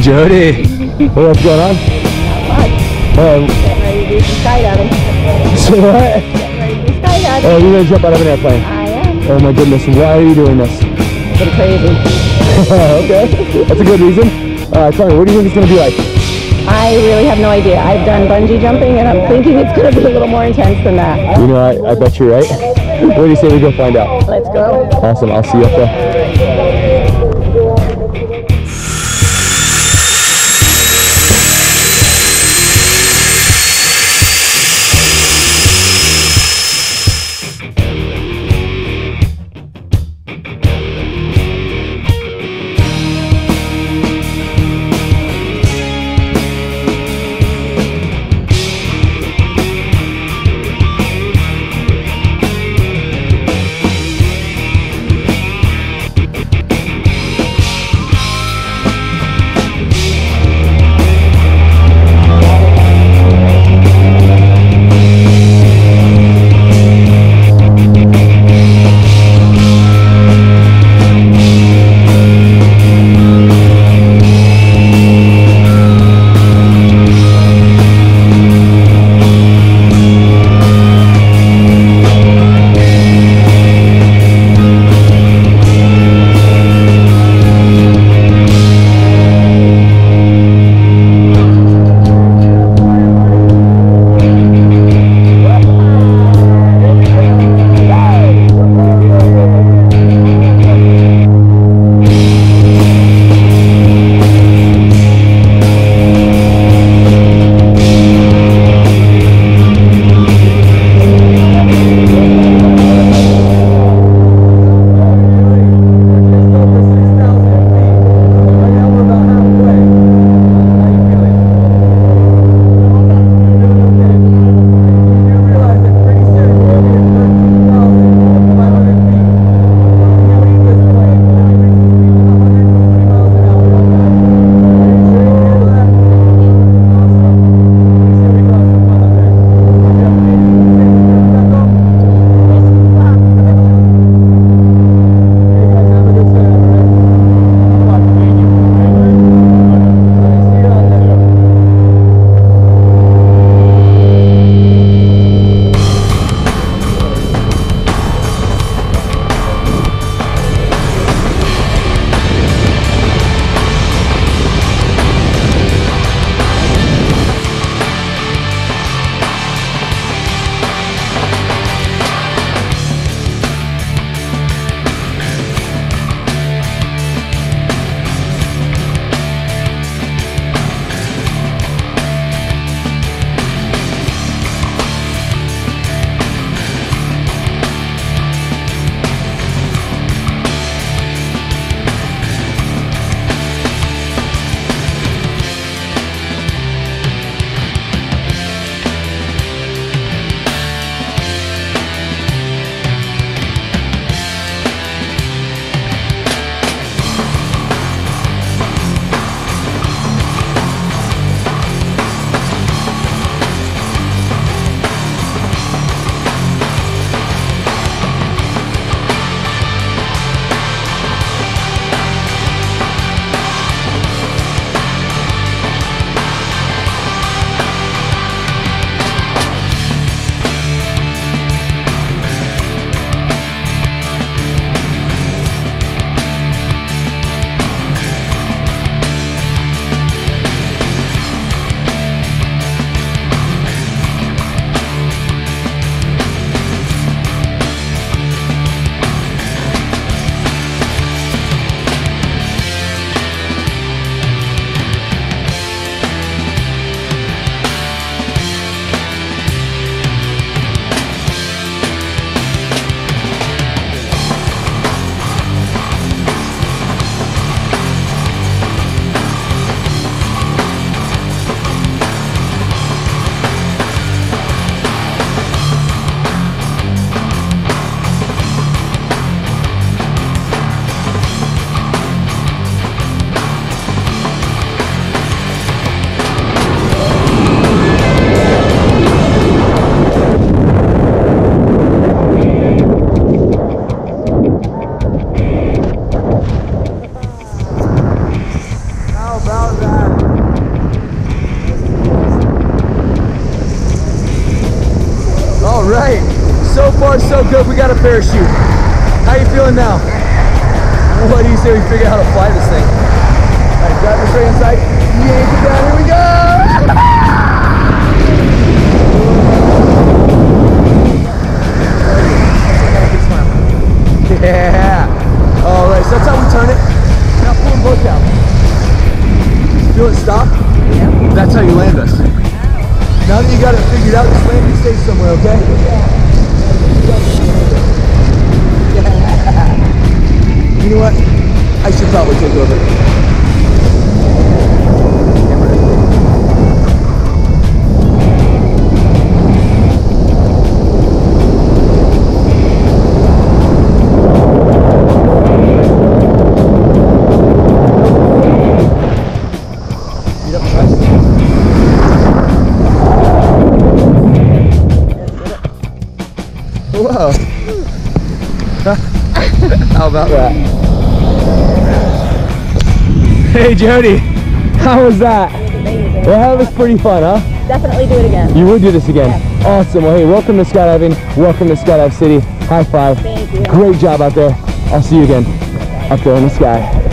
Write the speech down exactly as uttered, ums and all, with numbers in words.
Jody. Hey, what's going on? Um, Getting ready to do some skydiving. so what? Getting ready to do skydiving. Oh, you're gonna jump out of an airplane. I am. Oh my goodness, why are you doing this? Pretty crazy. Okay, that's a good reason. Uh, tell me, what do you think it's gonna be like? I really have no idea. I've done bungee jumping and I'm thinking it's going to be a little more intense than that. You know, I, I bet you're right. What do you say we go find out? Let's go. Awesome, I'll see you up there. right, so far so good. We got a parachute. How you feeling now? What do you say we figure out how to fly this thing? All right, grab this right inside. Yank it down. Here we go. Yeah. All right, so that's how we turn it. Now pull them both down. Feel it stop? Yeah. That's how you land us. Now that you got it figured out, just land and stay somewhere, okay? Yeah. You know what? I should probably take over. Whoa. How about that? Hey Jody, how was that? Amazing. Well, that was pretty fun, huh? Definitely do it again. You would do this again? Yeah. Awesome. Well, hey, welcome to skydiving. Welcome to Skydive City. High five. Thank you. Great job out there. I'll see you again up there in the sky.